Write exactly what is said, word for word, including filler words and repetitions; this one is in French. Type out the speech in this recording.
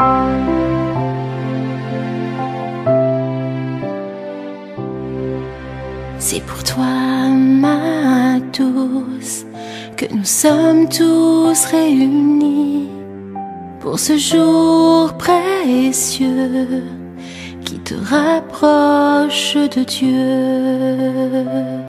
C'est pour toi, ma douce, que nous sommes tous réunis pour ce jour précieux qui te rapproche de Dieu.